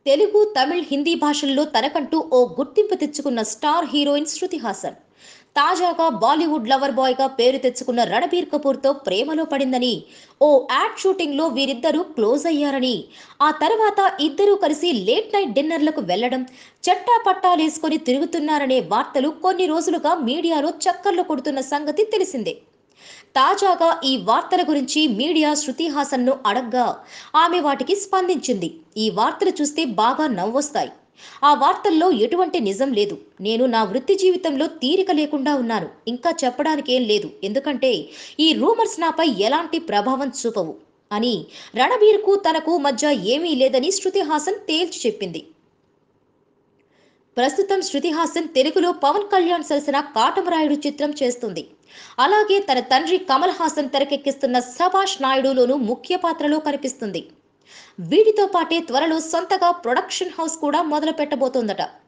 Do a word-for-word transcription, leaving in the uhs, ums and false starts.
తెలుగు, తమిళ్, హిందీ భాషల్లో తనకంటూ ఓ గుర్తింపు తెచ్చుకున్న స్టార్ హీరోయిన్ శృతి హాసన్ తాజాగా బాలీవుడ్ లవర్ బాయ్ గా పేరు తెచ్చుకున్న రణబీర్ కపూర్ తో ప్రేమలో పడిందని, ఓ యాడ్ షూటింగ్ లో వీరిద్దరూ క్లోజ్ అయ్యారని, ఆ తర్వాత ఇద్దరూ కలిసి లేట్ నైట్ డిన్నర్లకు వెళ్లడం, చట్టా పట్టాలేసుకొని తిరుగుతున్నారనే వార్తలు కొన్ని రోజులుగా మీడియాలో చక్కర్లు కొడుతున్న సంగతి తెలిసిందే. తాజాగా ఈ వార్తల గురించి మీడియా శృతి హాసన్ను అడగ్గా ఆమె వాటికి స్పందించింది. ఈ వార్తలు చూస్తే బాగా నవ్వొస్తాయి. ఆ వార్తల్లో ఎటువంటి నిజం లేదు. నేను నా వృత్తి జీవితంలో తీరిక లేకుండా ఉన్నాను. ఇంకా చెప్పడానికేం లేదు. ఎందుకంటే ఈ రూమర్స్ నాపై ఎలాంటి ప్రభావం చూపవు అని రణబీర్కు తనకు మధ్య ఏమీ లేదని శృతి హాసన్ తేల్చి చెప్పింది. ప్రస్తుతం శృతి హాసన్ తెలుగులో పవన్ కళ్యాణ్ సరసన కాటమరాయుడు చిత్రం చేస్తుంది. అలాగే తన తండ్రి కమల్ హాసన్ తెరకెక్కిస్తున్న సభాష్ నాయుడులోనూ ముఖ్య పాత్రలో కనిపిస్తుంది. వీటితో పాటే త్వరలో సొంతగా ప్రొడక్షన్ హౌస్ కూడా మొదలు పెట్టబోతోందట.